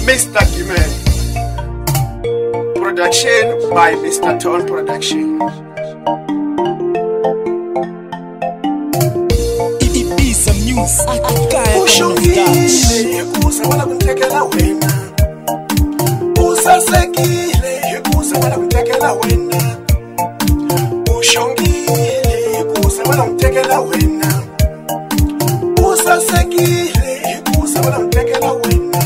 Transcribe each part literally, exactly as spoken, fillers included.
Mister Guimeni. Production by Mister Tone Production. IBIZZA-NEWS. Ushongile kuza wala kuntekela wena. Usasekile kuza wala kuntekela wena. Ushongile kuza wala kuntekela wena. Usasekile kuza wala kuntekela wena.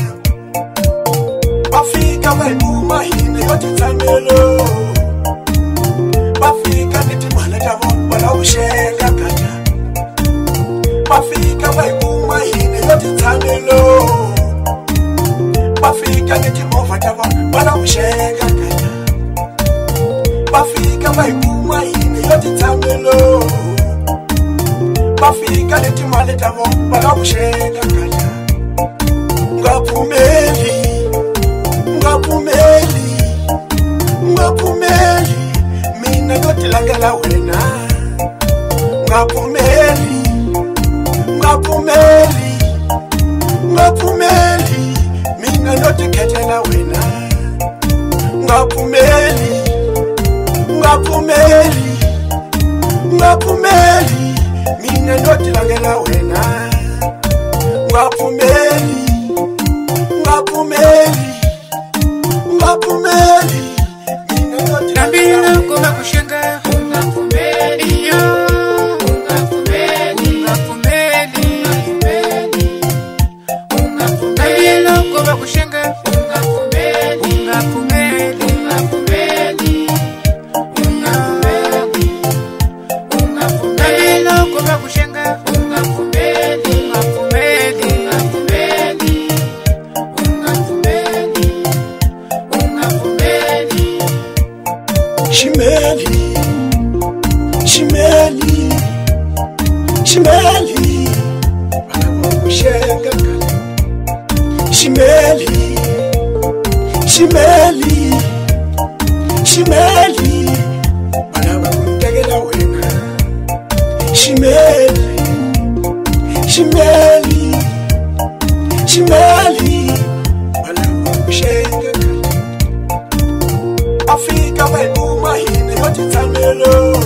Bafika wayibuma hine yothi tsamelo. Bafika nithi mala jabo wala usheka kanja. Bafika wayibuma hine yothi tsamelo. Bafika nithi mova jabo wala usheka kanja. Bafika wayibuma hine yothi tsamelo. Bafika nithi mala jabo wala usheka kanja. Ngaphumeli Ngaphumeli, ngaphumeli, mina ngotilangela wena. Ngaphumeli, ngaphumeli, ngaphumeli, mina ngotikhethela wena. Ngaphumeli, ngaphumeli, ngaphumeli, mina ngotilangela wena. Ngaphumeli, ngaphumeli. Ungapumeli, mina yote nambila kuma kushenga. Ungapumeli yo, ungapumeli, ungapumeli, ungapumeli, nambila kuma kushenga. Ungapumeli, ungapumeli, ungapumeli, ungapumeli, ungapumeli, nambila kuma kushenga. Ungapumeli, ungapumeli, ungapumeli. Shimeli, Shimeli, Shimeli, banakusheka. Shimeli, Shimeli, Shimeli, banakutekela wena. Shimeli, Shimeli, Shimeli, banakusheka. Bafika wayibuma hine yothi tsamelo.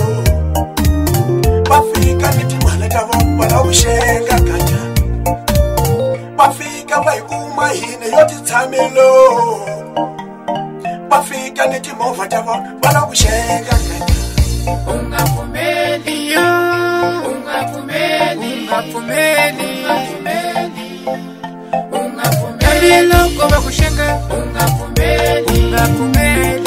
Bafika nithi mala jabo wala usheka kanja. Bafika wayibuma hine yothi tsamelo. Bafika nithi mova jabo wala usheka kanja. Ungapumeli yo, ungapumeli, ungapumeli, ungapumeli, ungapumeli, loko bakushenga. Ungapumeli, ungapumeli.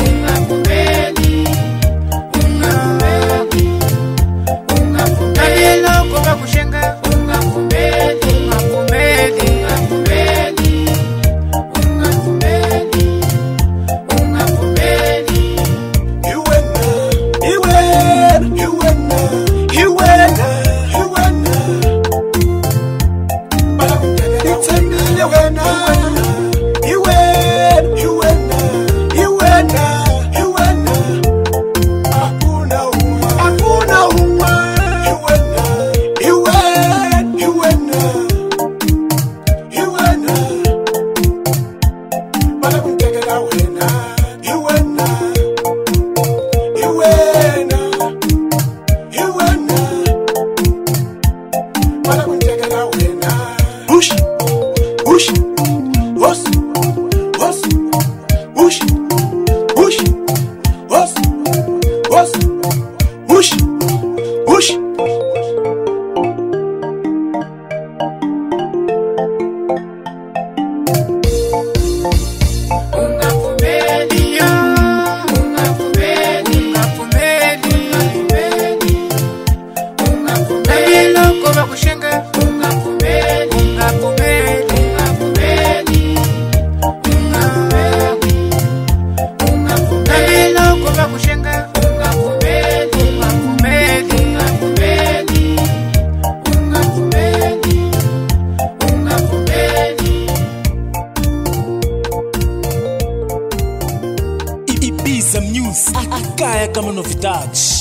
IBIZZA-NEWS. Akaya kama novidade.